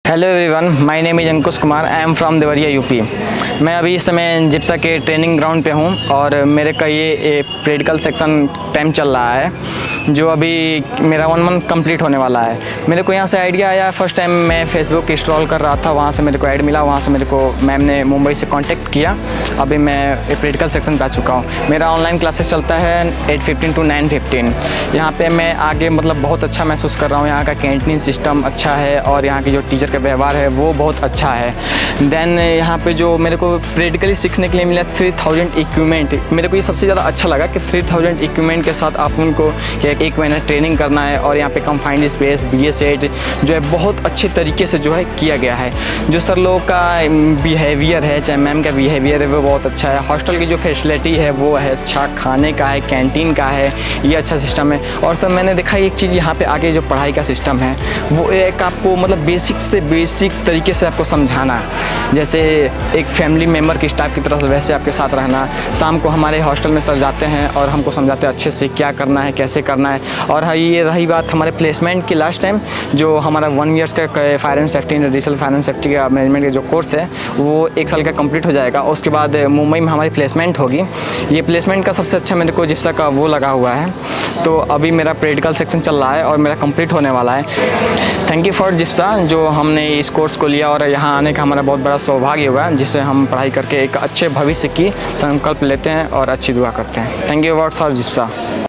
Hello everyone, my name is Ankush Kumar. I am from Deoria UP. मैं अभी इस समय जिप्सा के ट्रेनिंग ग्राउंड पे हूँ और मेरे का ये प्रैक्टिकल सेक्शन टाइम चल रहा है, जो अभी मेरा 1 मंथ कंप्लीट होने वाला है। मेरे को यहाँ से आइडिया आया, फर्स्ट टाइम मैं फेसबुक स्क्रॉल कर रहा था, वहाँ से मेरे को ऐड मिला, वहाँ से मेरे को मैम ने मुंबई से कांटेक्ट किया। अभी मैं प्रैक्टिकल सेक्शन पे आ चुका हूँ। मेरा ऑनलाइन क्लासेस चलता है 8:15 to 9:15। यहाँ पे मैं आगे मतलब बहुत अच्छा महसूस कर रहा हूँ। यहाँ का कैंटीन सिस्टम अच्छा है और यहाँ के जो टीचर का व्यवहार है वो बहुत अच्छा है। देन यहाँ पे जो मेरे को प्रैक्टिकली सीखने के लिए मिला 3000 इक्विपमेंट, मेरे को ये सबसे ज़्यादा अच्छा लगा कि 3000 इक्विपमेंट के साथ आप उनको एक महीना ट्रेनिंग करना है और यहाँ पे कंफाइंड स्पेस BA सेट जो है बहुत अच्छे तरीके से जो है किया गया है। जो सर लोगों का बिहेवियर है, चाहे मैम का बिहेवियर है, वो बहुत अच्छा है। हॉस्टल की जो फैसिलिटी है वो है अच्छा, खाने का है, कैंटीन का है, ये अच्छा सिस्टम है। और सर मैंने देखा एक चीज़ यहाँ पे आगे जो पढ़ाई का सिस्टम है वो एक आपको मतलब बेसिक से बेसिक तरीके से आपको समझाना, जैसे एक फैमिली मेम्बर की स्टाफ की तरह से वैसे आपके साथ रहना। शाम को हमारे हॉस्टल में सर जाते हैं और हमको समझाते हैं अच्छे से क्या करना है, कैसे करना है। और ये रही बात हमारे प्लेसमेंट की, लास्ट टाइम जो हमारा 1 ईयर्स का fire and safety industrial fire and safety का मैनेजमेंट का जो कोर्स है वो 1 साल का कंप्लीट हो जाएगा। उसके बाद मुंबई में हमारी प्लेसमेंट होगी। ये प्लेसमेंट का सबसे अच्छा मेरे को जिप्सा का वो लगा हुआ है। तो अभी मेरा प्रैक्टिकल सेक्शन चल रहा है और मेरा कंप्लीट होने वाला है। थैंक यू फॉर जिप्सा, जो हमने इस कोर्स को लिया और यहाँ आने का हमारा बहुत बड़ा सौभाग्य हुआ, जिससे हम पढ़ाई करके एक अच्छे भविष्य की संकल्प लेते हैं और अच्छी दुआ करते हैं। Thank you for जिप्सा।